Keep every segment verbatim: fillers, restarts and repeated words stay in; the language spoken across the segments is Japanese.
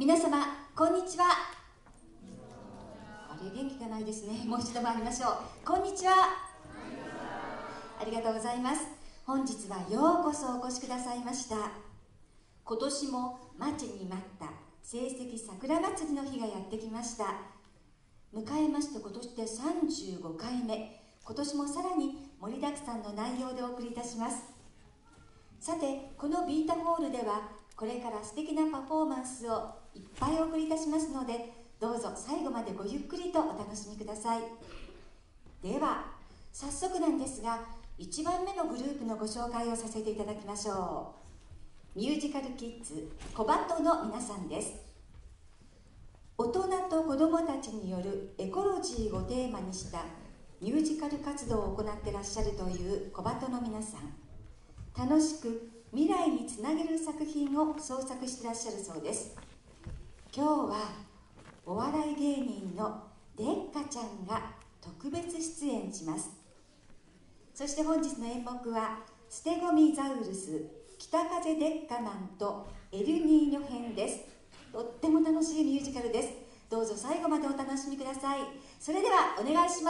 皆様こんにちは。あれ、元気がないですね。もう一度参りましょう。こんにちは。ありがとうございます。本日はようこそお越しくださいました。今年も待ちに待った聖蹟桜祭りの日がやってきました。迎えまして今年でさんじゅうごかいめ。今年もさらに盛りだくさんの内容でお送りいたします。さて、このビータホールではこれから素敵なパフォーマンスをいっぱいお送りいたしますので、どうぞ最後までごゆっくりとお楽しみください。では早速なんですが、いちばんめのグループのご紹介をさせていただきましょう。ミュージカルキッズコバトの皆さんです。大人と子どもたちによるエコロジーをテーマにしたミュージカル活動を行ってらっしゃるというコバトの皆さん、楽しく未来につなげる作品を創作してらっしゃるそうです。今日はお笑い芸人のデッカちゃんが特別出演します。そして本日の演目はステゴミザウルス北風デッカマンとエルニーニョ編です。とっても楽しいミュージカルです。どうぞ最後までお楽しみください。それではお願いします。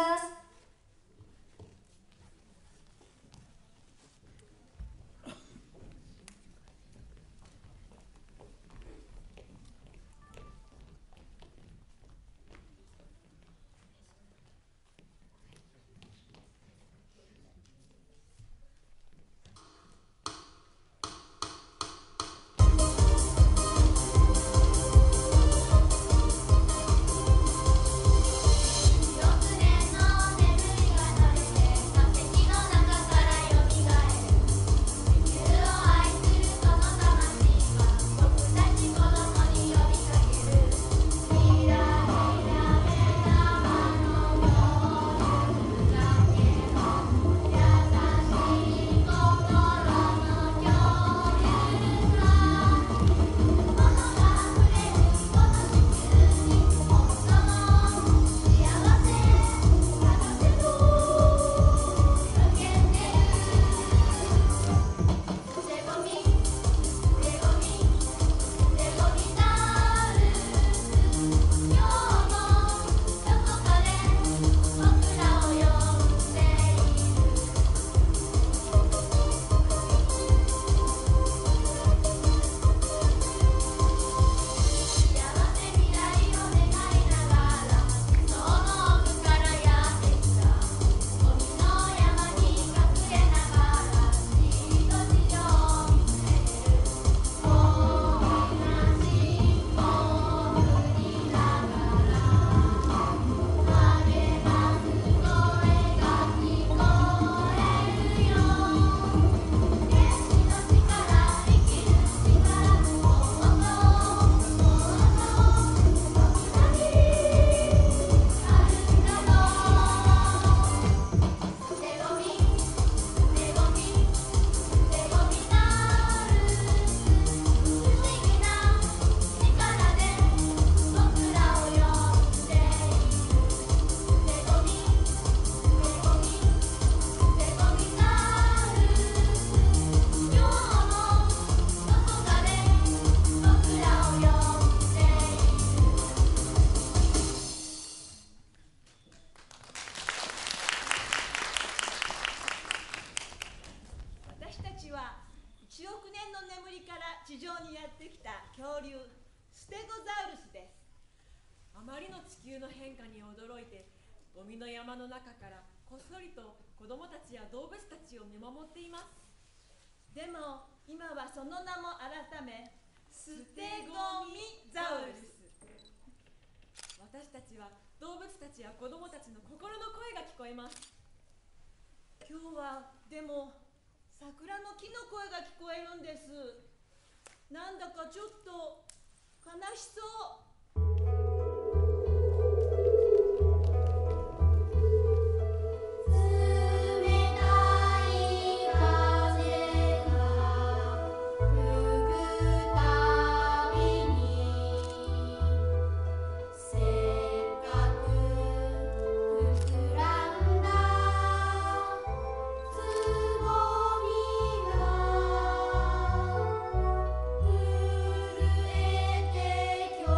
ゴミの山の中からこっそりと子供たちや動物たちを見守っています。でも今はその名も改めステゴミザウルス。私たちは動物たちや子供たちの心の声が聞こえます。今日はでも桜の木の声が聞こえるんです。なんだかちょっと悲しそう。 震えて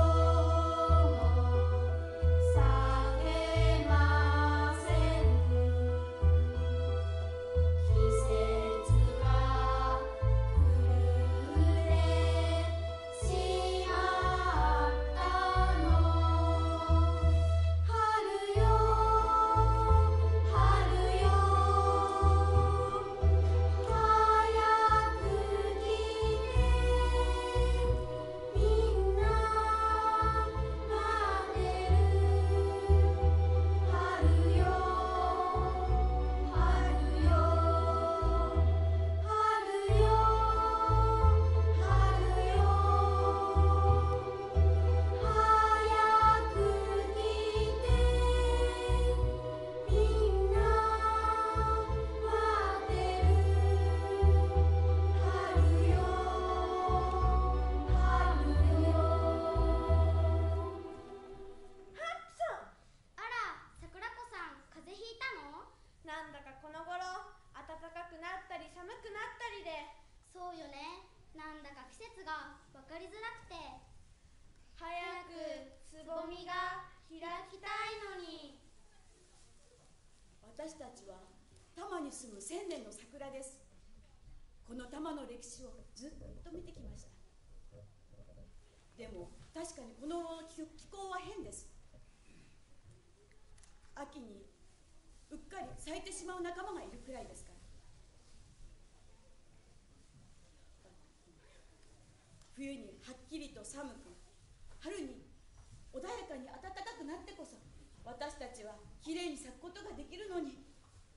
なんだかこの頃暖かくなったり寒くなったりで。 そうよね。なんだか季節が分かりづらくて。 早くつぼみが開きたいのに。 私たちは多摩に住む千年の桜です。この多摩の歴史をずっと見てきました。でも確かにこの気候は変です。秋にうっかり咲いてしまう仲間がいるくらいですから。冬にはっきりと寒く、春に穏やかに暖かくなってこそ私たちはきれいに咲くことができるのに。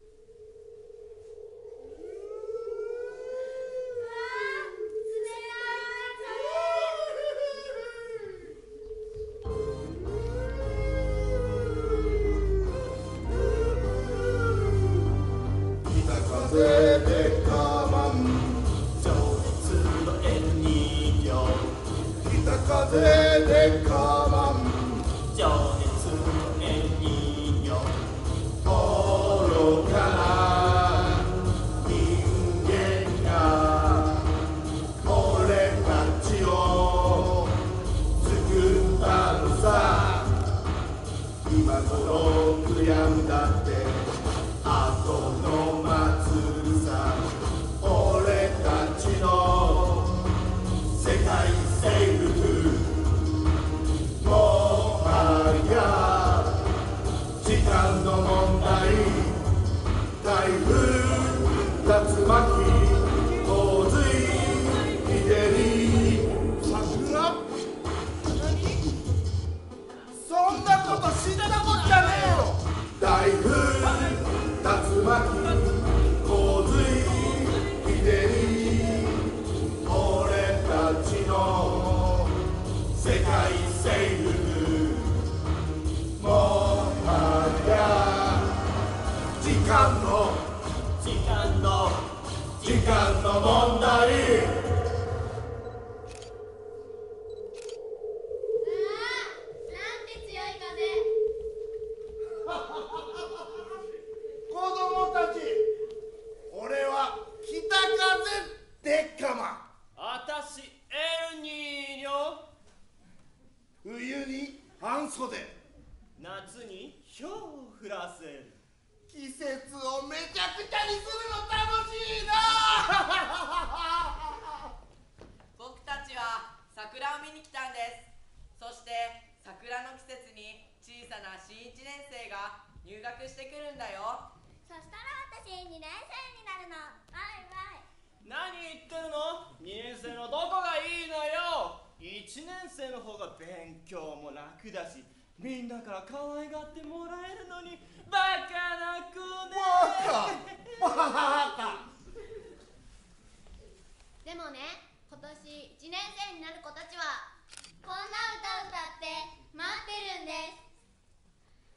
風でかまん情熱の絵人形愚かな人間が俺たちを作ったのさ。今頃悔やんだって後の祭るさ。俺たちの世界征服時間の問題。台風、竜巻、洪水、日照り、桜。そんなこと知ったもんじゃねえよ。台風、竜巻、洪水、日照り。俺たちの世界征服もう時間の時間の時間の問題。子供たち、俺は北風でっかま。 あたしエルニーニョ。 冬に半袖、 夏にひょうを降らせる。 季節をめちゃくちゃにするの楽しいな。 僕たちは桜を見に来たんです。そして桜の季節に小さな新いちねん生が入学してくるんだよ。 そしたら私にねん生になるの。わいわい。 何言ってるの？にねん生のどこがいいのよ。いちねん生の方が勉強も楽だし、みんなから可愛がってもらえるのに。バカな子ね。 バカバカ。 でもね、今年いちねん生になる子たちはこんな歌歌って待ってるんです。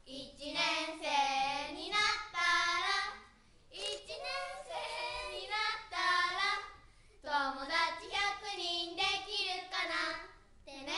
いちねん生になったら、いちねん生になったら友達ひゃくにんできるかなってね。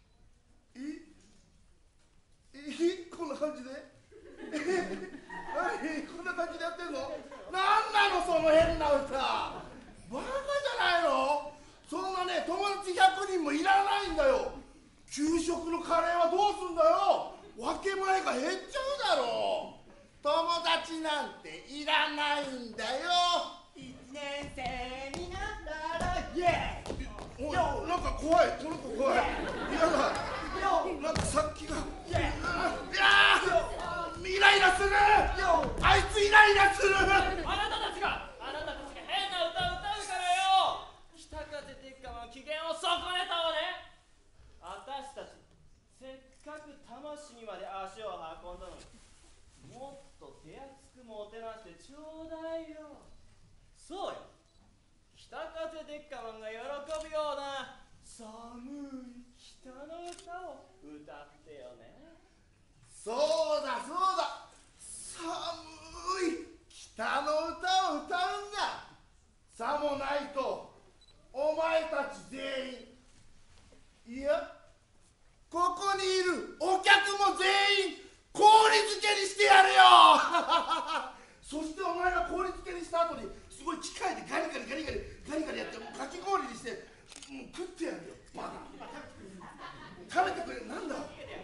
ええ、こんな感じでえ何こんな感じでやってんの？なんなのその変な歌。バカじゃないの？そんなね、友達ひゃくにんもいらないんだよ。給食のカレーはどうすんだよ。分け前が減っちゃうだろう。友達なんていらないんだよ。 いちねん生になったらイエーイ。おい、なんか怖い、この子怖い。嫌だ。なんかさっきがいやーイライラする。あいつイライラする。 あなたたちがあなたたちが変な歌を歌うからよ。北風鉄火の機嫌を損ねたわね。あたしたちせっかく魂にまで足を運んだのに、もっと手厚くもてなしてちょうだいよ。そうよ、北風鉄火マンが喜ぶような寒い北の歌を歌ってよね。 そうだそうだ、寒い北の歌を歌うんだ。さもないとお前たち全員、いやここにいるお客も全員氷漬けにしてやるよそし機械でガリガリガリガリガリガリやってかき氷にしてもう食ってやるよバカ食べてくれなんだ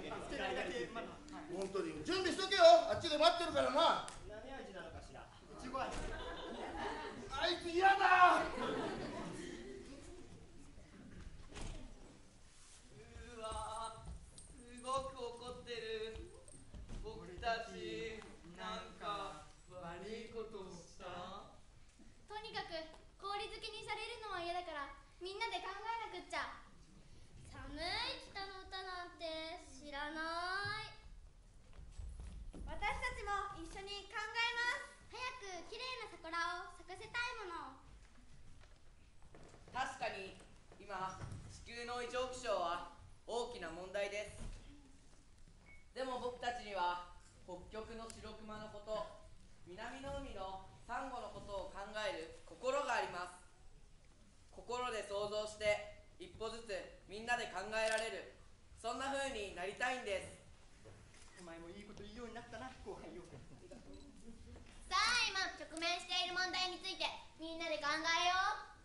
本当に準備しとけよあっちで待ってるからな何味なのかしらいちご味あいつ嫌だうわすごく怒ってる僕たちなんか悪いことをしたとにかく氷漬けにされるのは嫌だからみんなで考えなくっちゃ。寒い北の歌なんて知らない。 私たちも一緒に考えます。 早く綺麗な桜を咲かせたいもの。 確かに今地球の異常気象は大きな問題です。でも僕たちには北極の白熊のこと、南の海のサンゴのことを考える心があります。心で想像して一歩ずつみんなで考えられる、そんな風になりたいんです。 お前もいいこと言うようになったな後輩よ。 さあ今直面している問題についてみんなで考えよう。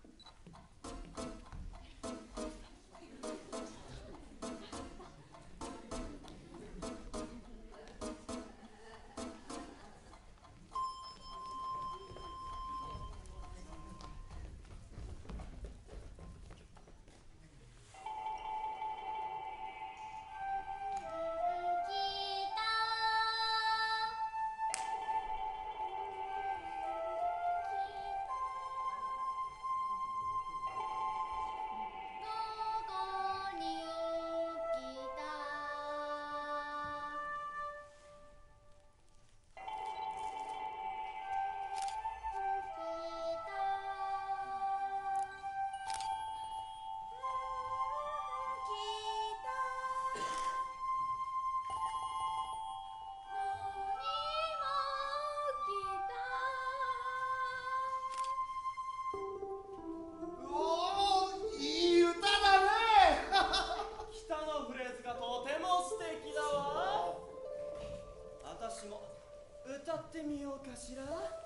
歌ってみようかしら。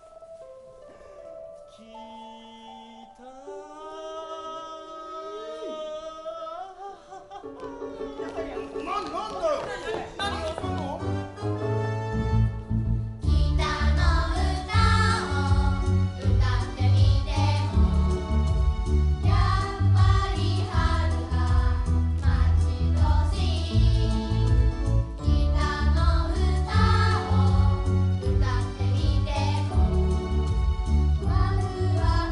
北な、なんだよ何をするの。 わ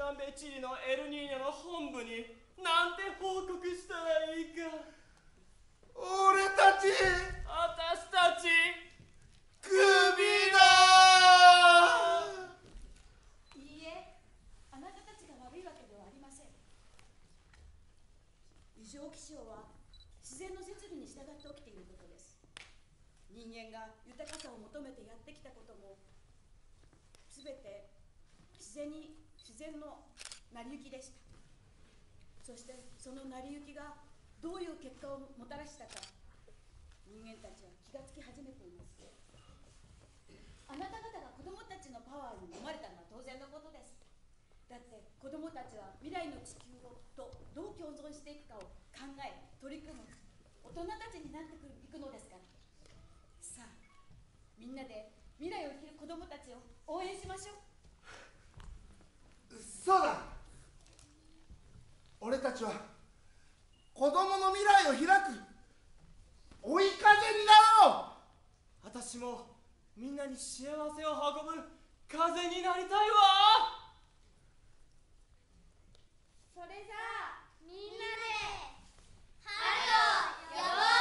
南米チリのエルニーニョの本部になんて報告したらいいか。 俺たち私たちクビだ。 いいえ、あなたたちが悪いわけではありません。異常気象は自然の摂理に従って起きていることです。人間が豊かさを求めてやってきたこともすべて自然に自然の成り行きでした。そしてその成り行きがどういう結果をもたらしたか、人間たちは気がつき始めています。あなた方が子供たちのパワーに飲まれたのは当然のことです。だって子供たちは未来の地球をとどう共存していくかを考え取り組む大人たちになっていくのですから。さあ、みんなで未来を生きる子供たちを応援しましょう。 そうだ。俺たちは子供の未来を開く追い風になろう。 私もみんなに幸せを運ぶ風になりたいわ。 それじゃあみんなで春を呼ぼう。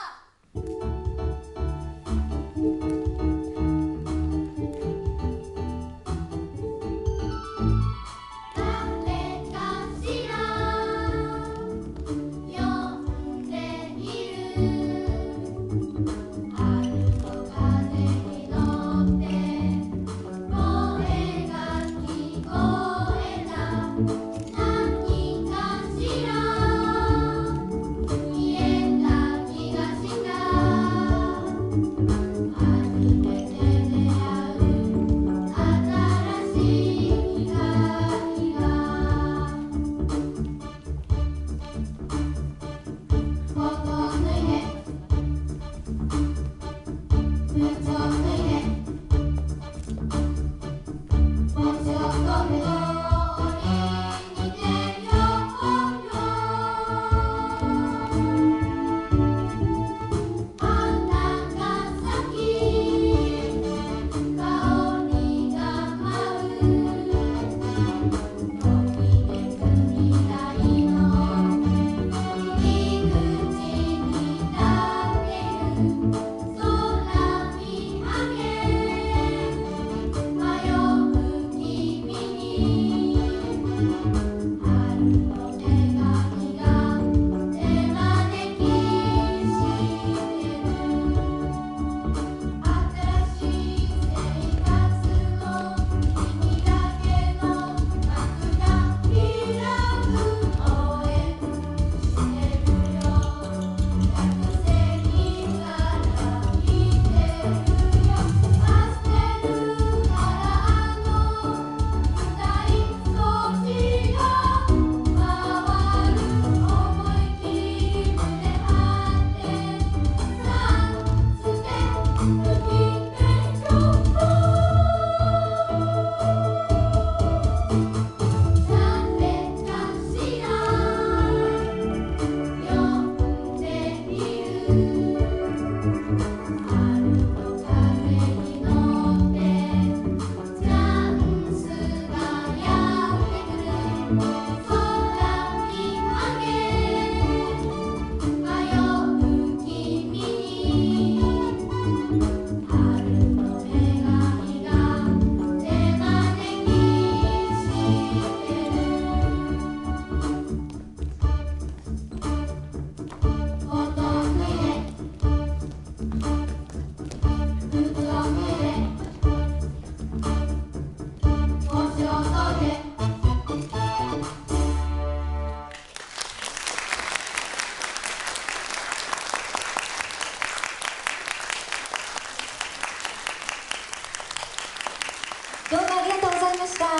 どうもありがとうございました。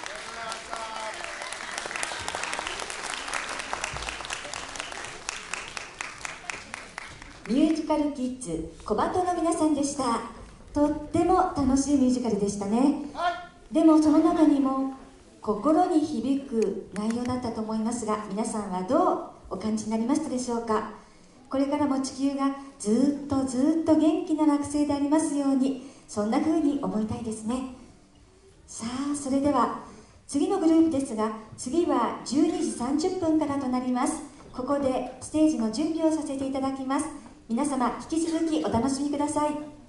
ミュージカルキッズ小鳩の皆さんでした。とっても楽しいミュージカルでしたね。でもその中にも心に響く内容だったと思いますが、皆さんはどうお感じになりましたでしょうか。これからも地球がずっとずっと元気な惑星でありますように、そんな風に思いたいですね。さあ、それでは次のグループですが、次はじゅうにじさんじゅっぷんからとなります。ここでステージの準備をさせていただきます。皆様引き続きお楽しみください。